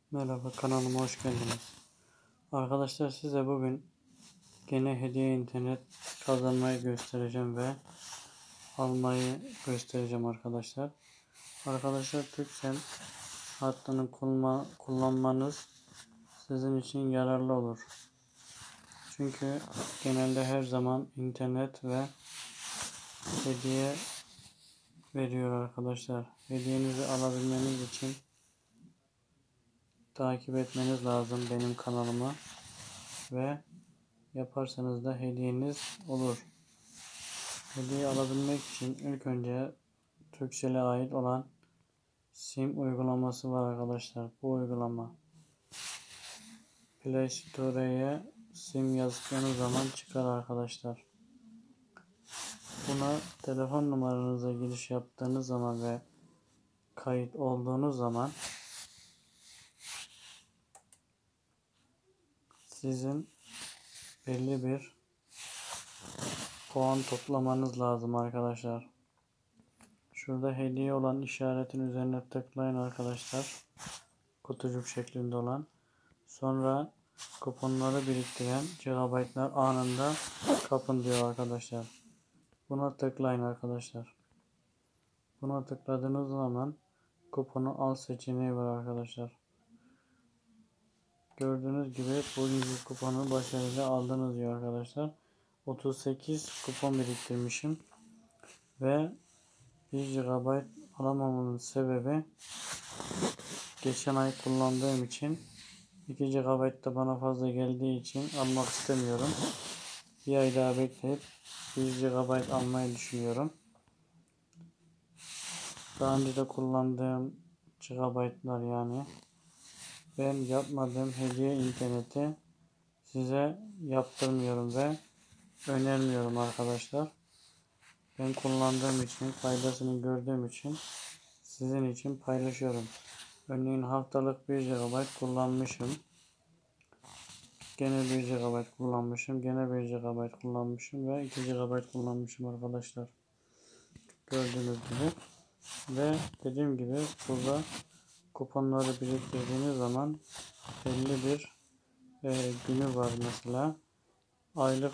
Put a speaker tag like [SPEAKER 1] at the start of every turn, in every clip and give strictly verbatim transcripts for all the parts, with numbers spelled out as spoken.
[SPEAKER 1] Merhaba, kanalıma hoş geldiniz. Arkadaşlar, size bugün gene hediye internet kazanmayı göstereceğim ve almayı göstereceğim arkadaşlar. Arkadaşlar, Turkcell hattını kullanma, kullanmanız sizin için yararlı olur. Çünkü genelde her zaman internet ve hediye veriyor arkadaşlar. Hediyenizi alabilmeniz için takip etmeniz lazım benim kanalımı ve yaparsanız da hediyeniz olur. Hediye alabilmek için ilk önce Turkcell'e ait olan SIM uygulaması var arkadaşlar. Bu uygulama Play Store'ya SIM yazdığınız zaman çıkar arkadaşlar. Buna telefon numaranıza giriş yaptığınız zaman ve kayıt olduğunuz zaman sizin belli bir puan toplamanız lazım arkadaşlar. Şurada hediye olan işaretin üzerine tıklayın arkadaşlar. Kutucuk şeklinde olan. Sonra kuponları biriktiren gigabaytlar anında kapın diyor arkadaşlar. Buna tıklayın arkadaşlar. Buna tıkladığınız zaman kuponu al seçeneği var arkadaşlar. Gördüğünüz gibi bugünkü kuponu başarıyla aldınız diyor arkadaşlar. otuz sekiz kupon biriktirmişim ve bir gigabayt alamamamın sebebi geçen ay kullandığım için iki gigabayt da bana fazla geldiği için almak istemiyorum. Bir ay daha bekleyip bir gigabayt almayı düşünüyorum. Daha önce de kullandığım gigabaytlar yani. Ben yapmadığım hediye interneti size yaptırmıyorum ve önermiyorum arkadaşlar. Ben kullandığım için, faydasını gördüğüm için sizin için paylaşıyorum. Örneğin haftalık bir gigabayt kullanmışım. Gene bir gigabayt kullanmışım. Gene bir gigabayt kullanmışım ve iki gigabayt kullanmışım arkadaşlar. Gördüğünüz gibi. Ve dediğim gibi burada kuponları biriktirdiğiniz zaman belli bir e, günü var mesela. Aylık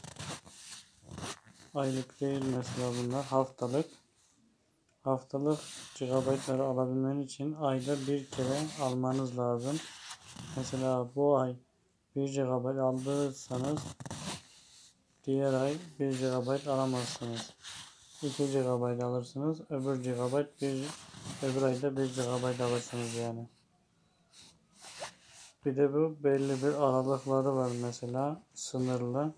[SPEAKER 1] aylık değil mesela bunlar. Haftalık. Haftalık gigabaytları alabilmen için ayda bir kere almanız lazım. Mesela bu ay bir gigabayt aldıysanız diğer ay bir gigabayt alamazsınız. iki gigabayt alırsınız. Öbür gigabayt bir öbür ayda bir gigabayt alırsınız yani. Bir de bu belli bir aralıkları var mesela, sınırlı.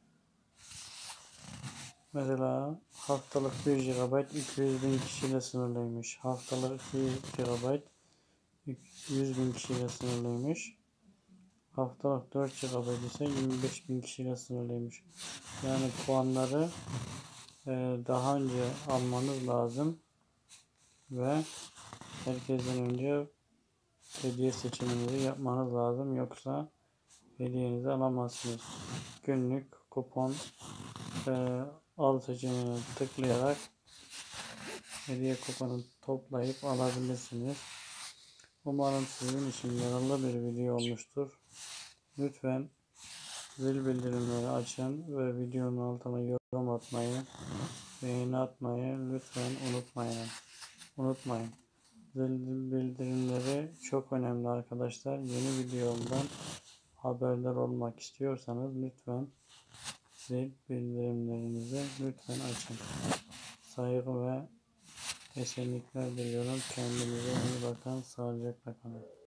[SPEAKER 1] Mesela haftalık bir gigabayt iki yüz bin kişiyle sınırlıymış. Haftalık bir gigabayt yüz bin kişiyle sınırlıymış. Haftalık dört gigabayt ise yirmi beş bin kişiyle sınırlıymış. Yani puanları e, daha önce almanız lazım ve herkesten önce hediye seçiminizi yapmanız lazım. Yoksa hediyenizi alamazsınız. Günlük kupon e, al seçeneğine tıklayarak hediye kuponu toplayıp alabilirsiniz. Umarım sizin için yararlı bir video olmuştur. Lütfen zil bildirimleri açın ve videonun altına yorum atmayı, beğeni atmayı lütfen unutmayın. Unutmayın. Zil bildirimleri çok önemli arkadaşlar. Yeni videomdan haberdar olmak istiyorsanız lütfen zil bildirimlerinizi lütfen açın. Saygı ve esenlikler diliyorum. Kendinize iyi bakın. Sağlıcakla kalın.